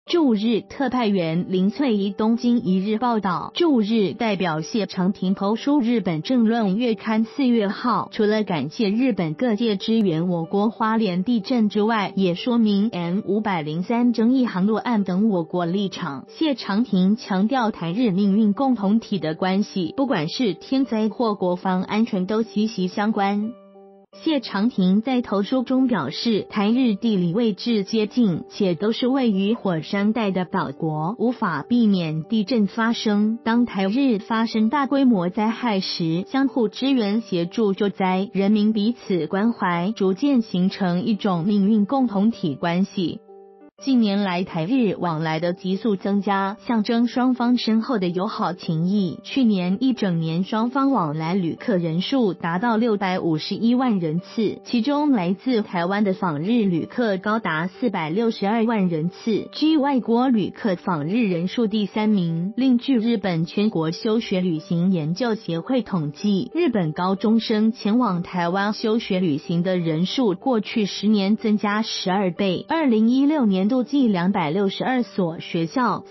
驻日特派员林翠怡东京一日报道，驻日代表谢长廷投书日本政论月刊4月号，除了感谢日本各界支援我国花莲地震之外，也说明 M503 争议航路案等我国立场。谢长廷强调台日命运共同体的关系，不管是天灾或国防安全都息息相关。谢长廷在投书中表示，台日地理位置接近，且都是位于火山带的岛国，无法避免地震发生。当台日发生大规模灾害时，相互支援协助救灾，人民彼此关怀，逐渐形成一种命运共同体关系。近年来台日往来的急速增加，象征双方深厚的友好情谊。去年一整年双方往来旅客人数达到651万人次，其中来自台湾的访日旅客高达462万人次，居外国旅客访日人数第3名。另据日本全国休学旅行研究协会统计，日本高中生前往台湾休学旅行的人数过去10年增加12倍。2016年度计262所学校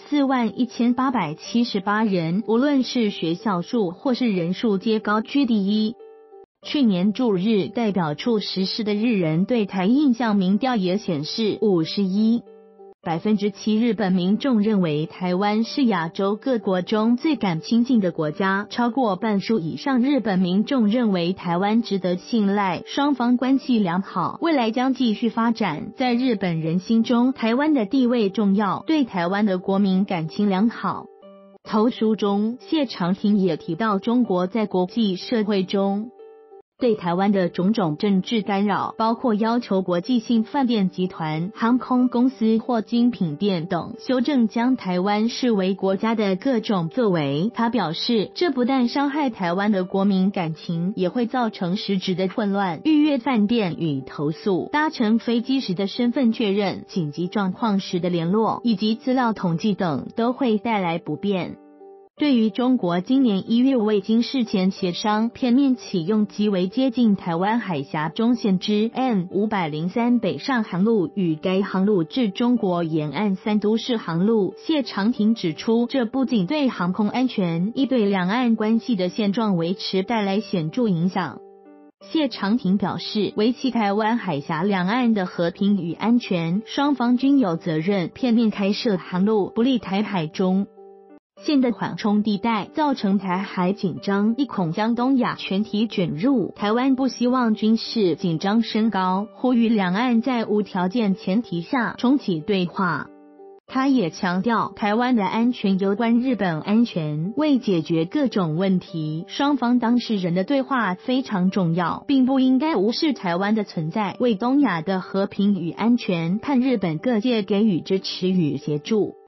，41878人，无论是学校数或是人数皆高居第一。去年驻日代表处实施的日人对台印象民调也显示，51%日本民众认为台湾是亚洲各国中最敢亲近的国家，超过半数以上日本民众认为台湾值得信赖，双方关系良好，未来将继续发展。在日本人心中，台湾的地位重要，对台湾的国民感情良好。投书中，谢长廷也提到中国在国际社会中对台湾的种种政治干扰，包括要求国际性饭店集团、航空公司或精品店等修正将台湾视为国家的各种作为。他表示，这不但伤害台湾的国民感情，也会造成实质的混乱。预约饭店与投诉、搭乘飞机时的身份确认、紧急状况时的联络以及资料统计等，都会带来不便。对于中国今年1月未经事前协商片面启用极为接近台湾海峡中线之 M503 北上航路与该航路至中国沿岸3都市航路，谢长廷指出，这不仅对航空安全，亦对两岸关系的现状维持带来显著影响。谢长廷表示，维系台湾海峡两岸的和平与安全，双方均有责任。片面开设航路，不利台海中现的缓冲地带，造成台海紧张，亦恐将东亚全体卷入。台湾不希望军事紧张升高，呼吁两岸在无条件前提下重启对话。他也强调，台湾的安全攸关日本安全，为解决各种问题，双方当事人的对话非常重要，并不应该无视台湾的存在，为东亚的和平与安全，盼日本各界给予支持与协助。